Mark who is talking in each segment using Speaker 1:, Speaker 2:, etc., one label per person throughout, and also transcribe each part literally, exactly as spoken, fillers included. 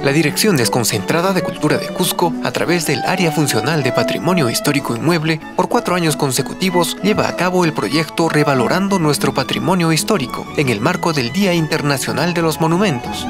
Speaker 1: La Dirección Desconcentrada de Cultura de Cusco, a través del Área Funcional de Patrimonio Histórico Inmueble, por cuatro años consecutivos lleva a cabo el proyecto Revalorando Nuestro Patrimonio Histórico, en el marco del Día Internacional de los Monumentos.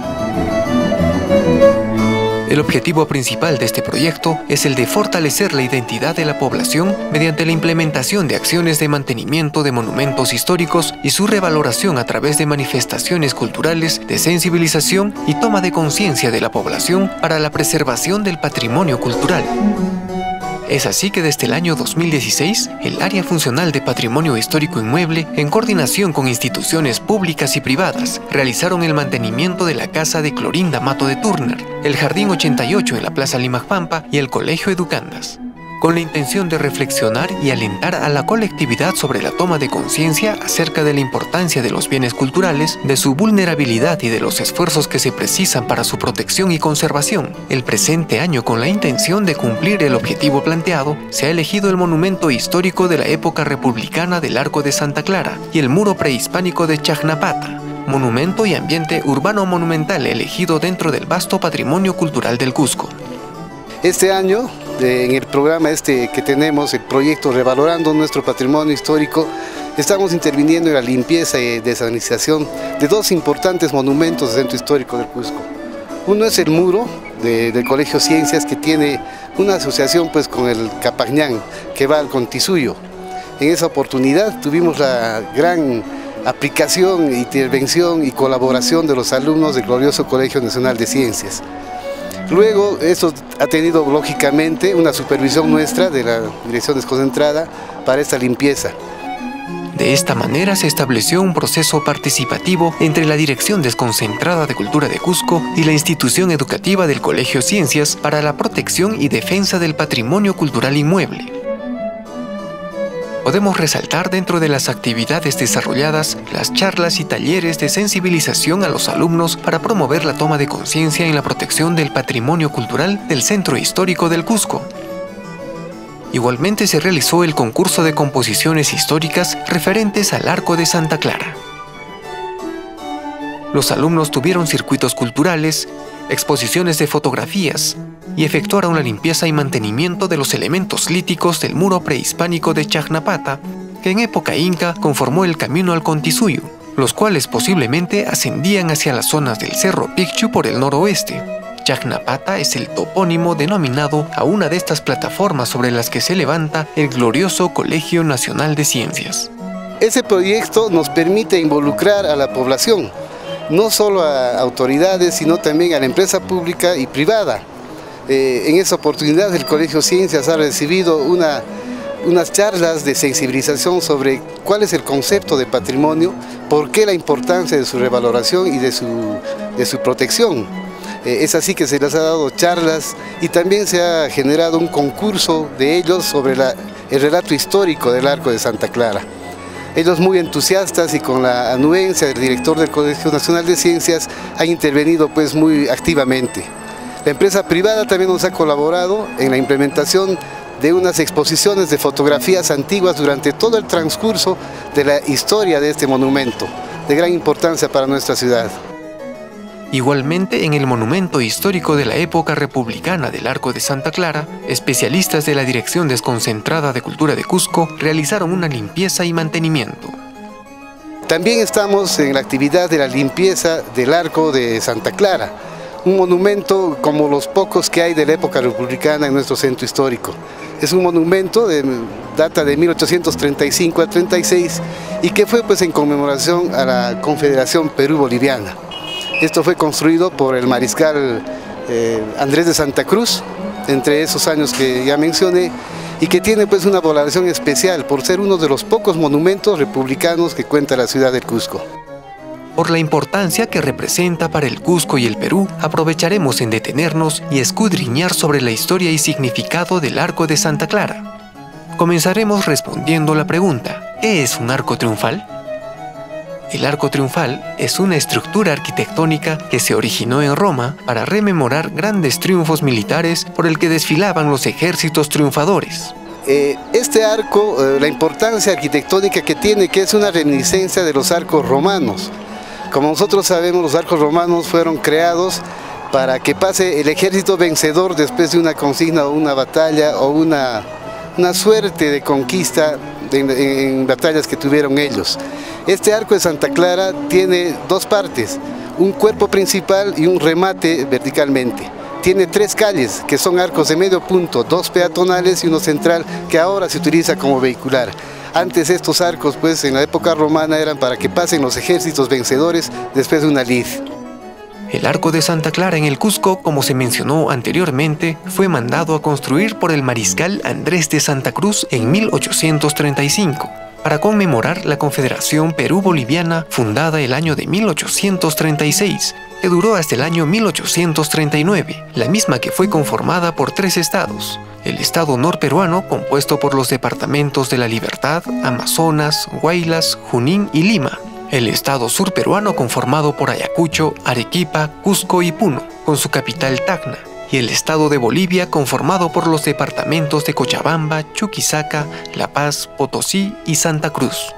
Speaker 1: El objetivo principal de este proyecto es el de fortalecer la identidad de la población mediante la implementación de acciones de mantenimiento de monumentos históricos y su revaloración a través de manifestaciones culturales de sensibilización y toma de conciencia de la población para la preservación del patrimonio cultural. Es así que desde el año dos mil dieciséis, el Área Funcional de Patrimonio Histórico Inmueble, en coordinación con instituciones públicas y privadas, realizaron el mantenimiento de la casa de Clorinda Mato de Turner, el Jardín ochenta y ocho en la Plaza Limajpampa y el Colegio Educandas, con la intención de reflexionar y alentar a la colectividad sobre la toma de conciencia acerca de la importancia de los bienes culturales, de su vulnerabilidad y de los esfuerzos que se precisan para su protección y conservación. El presente año, con la intención de cumplir el objetivo planteado, se ha elegido el monumento histórico de la época republicana del Arco de Santa Clara y el muro prehispánico de Chacnapata, monumento y ambiente urbano monumental elegido dentro del vasto patrimonio cultural del Cusco.
Speaker 2: Este año, en el programa este que tenemos, el proyecto Revalorando Nuestro Patrimonio Histórico, estamos interviniendo en la limpieza y desalinización de dos importantes monumentos del centro histórico del Cusco. Uno es el muro de, del Colegio Ciencias, que tiene una asociación pues, con el Capajñán, que va al Contisuyo. En esa oportunidad tuvimos la gran aplicación, intervención y colaboración de los alumnos del glorioso Colegio Nacional de Ciencias. Luego, esto ha tenido lógicamente una supervisión nuestra de la Dirección Desconcentrada para esta limpieza.
Speaker 1: De esta manera se estableció un proceso participativo entre la Dirección Desconcentrada de Cultura de Cusco y la institución educativa del Colegio Ciencias para la protección y defensa del patrimonio cultural inmueble. Podemos resaltar dentro de las actividades desarrolladas las charlas y talleres de sensibilización a los alumnos para promover la toma de conciencia en la protección del patrimonio cultural del Centro Histórico del Cusco. Igualmente se realizó el concurso de composiciones históricas referentes al Arco de Santa Clara. Los alumnos tuvieron circuitos culturales, exposiciones de fotografías y efectuaron la limpieza y mantenimiento de los elementos líticos del muro prehispánico de Chacnapata, que en época inca conformó el camino al Contisuyo, los cuales posiblemente ascendían hacia las zonas del Cerro Picchu por el noroeste. Chacnapata es el topónimo denominado a una de estas plataformas sobre las que se levanta el glorioso Colegio Nacional de Ciencias.
Speaker 2: Ese proyecto nos permite involucrar a la población, no solo a autoridades, sino también a la empresa pública y privada. Eh, en esa oportunidad el Colegio Ciencias ha recibido una, unas charlas de sensibilización sobre cuál es el concepto de patrimonio, por qué la importancia de su revaloración y de su, de su protección. Eh, es así que se les ha dado charlas y también se ha generado un concurso de ellos sobre la, el relato histórico del Arco de Santa Clara. Ellos muy entusiastas y con la anuencia del director del Colegio Nacional de Ciencias han intervenido pues muy activamente. La empresa privada también nos ha colaborado en la implementación de unas exposiciones de fotografías antiguas durante todo el transcurso de la historia de este monumento, de gran importancia para nuestra ciudad.
Speaker 1: Igualmente, en el monumento histórico de la época republicana del Arco de Santa Clara, especialistas de la Dirección Desconcentrada de Cultura de Cusco realizaron una limpieza y mantenimiento.
Speaker 2: También estamos en la actividad de la limpieza del Arco de Santa Clara, un monumento como los pocos que hay de la época republicana en nuestro centro histórico. Es un monumento de data de mil ochocientos treinta y cinco a treinta y seis y que fue pues en conmemoración a la Confederación Perú-Boliviana. Esto fue construido por el mariscal eh, Andrés de Santa Cruz, entre esos años que ya mencioné, y que tiene pues una valoración especial por ser uno de los pocos monumentos republicanos que cuenta la ciudad del Cusco.
Speaker 1: Por la importancia que representa para el Cusco y el Perú, aprovecharemos en detenernos y escudriñar sobre la historia y significado del Arco de Santa Clara. Comenzaremos respondiendo la pregunta, ¿qué es un arco triunfal? El arco triunfal es una estructura arquitectónica que se originó en Roma para rememorar grandes triunfos militares por el que desfilaban los ejércitos triunfadores.
Speaker 2: Eh, este arco, eh, la importancia arquitectónica que tiene, que es una reminiscencia de los arcos romanos. Como nosotros sabemos, los arcos romanos fueron creados para que pase el ejército vencedor después de una consigna o una batalla o una, una suerte de conquista en, en batallas que tuvieron ellos. Este arco de Santa Clara tiene dos partes, un cuerpo principal y un remate verticalmente. Tiene tres calles que son arcos de medio punto, dos peatonales y uno central que ahora se utiliza como vehicular. Antes estos arcos, pues en la época romana, eran para que pasen los ejércitos vencedores después de una lid.
Speaker 1: El arco de Santa Clara en el Cusco, como se mencionó anteriormente, fue mandado a construir por el mariscal Andrés de Santa Cruz en mil ochocientos treinta y cinco, para conmemorar la Confederación Perú-Boliviana fundada el año de mil ochocientos treinta y seis, que duró hasta el año mil ochocientos treinta y nueve, la misma que fue conformada por tres estados. El estado norperuano, compuesto por los departamentos de La Libertad, Amazonas, Huaylas, Junín y Lima. El estado surperuano, conformado por Ayacucho, Arequipa, Cusco y Puno, con su capital Tacna. Y el estado de Bolivia, conformado por los departamentos de Cochabamba, Chuquisaca, La Paz, Potosí y Santa Cruz.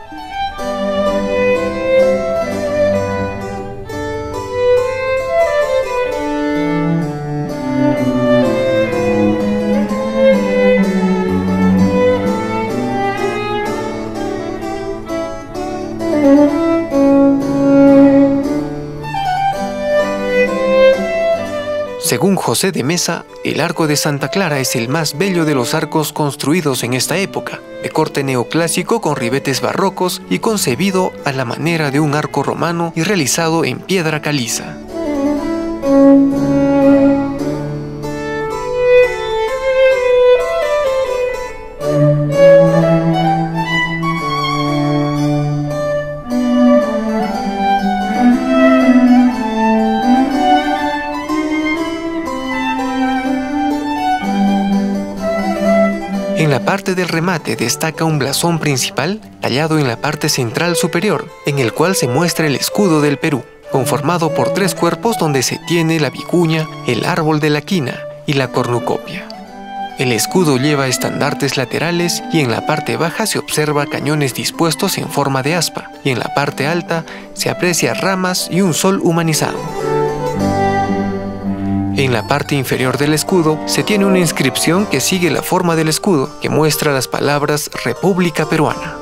Speaker 1: Según José de Mesa, el arco de Santa Clara es el más bello de los arcos construidos en esta época, de corte neoclásico con ribetes barrocos y concebido a la manera de un arco romano y realizado en piedra caliza. En la parte del remate destaca un blasón principal tallado en la parte central superior, en el cual se muestra el escudo del Perú, conformado por tres cuerpos donde se tiene la vicuña, el árbol de la quina y la cornucopia. El escudo lleva estandartes laterales y en la parte baja se observa cañones dispuestos en forma de aspa, y en la parte alta se aprecia ramas y un sol humanizado. En la parte inferior del escudo se tiene una inscripción que sigue la forma del escudo, que muestra las palabras República Peruana.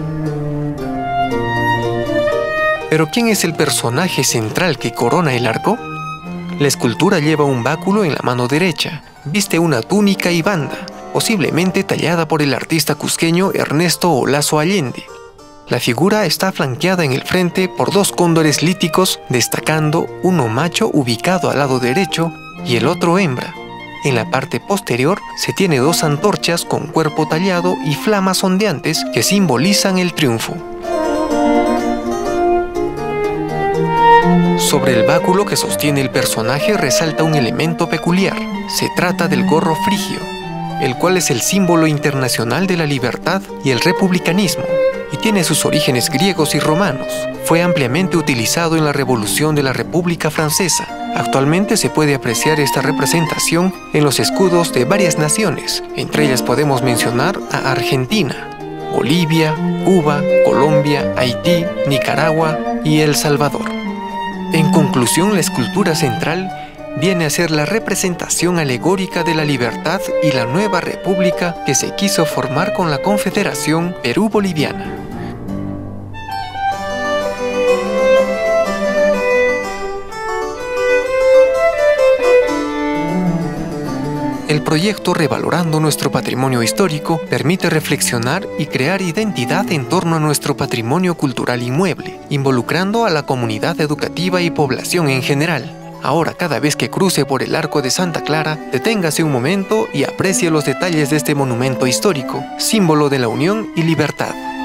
Speaker 1: ¿Pero quién es el personaje central que corona el arco? La escultura lleva un báculo en la mano derecha, viste una túnica y banda, posiblemente tallada por el artista cusqueño Ernesto Olazo Allende. La figura está flanqueada en el frente por dos cóndores líticos, destacando uno macho ubicado al lado derecho y el otro hembra. En la parte posterior se tiene dos antorchas con cuerpo tallado y flamas ondeantes que simbolizan el triunfo. Sobre el báculo que sostiene el personaje resalta un elemento peculiar. Se trata del gorro frigio, el cual es el símbolo internacional de la libertad y el republicanismo, y tiene sus orígenes griegos y romanos. Fue ampliamente utilizado en la Revolución de la República Francesa. Actualmente se puede apreciar esta representación en los escudos de varias naciones, entre ellas podemos mencionar a Argentina, Bolivia, Cuba, Colombia, Haití, Nicaragua y El Salvador. En conclusión, la escultura central viene a ser la representación alegórica de la libertad y la nueva república que se quiso formar con la Confederación Perú-Boliviana. El proyecto Revalorando nuestro patrimonio histórico permite reflexionar y crear identidad en torno a nuestro patrimonio cultural inmueble, involucrando a la comunidad educativa y población en general. Ahora, cada vez que cruce por el Arco de Santa Clara, deténgase un momento y aprecie los detalles de este monumento histórico, símbolo de la unión y libertad.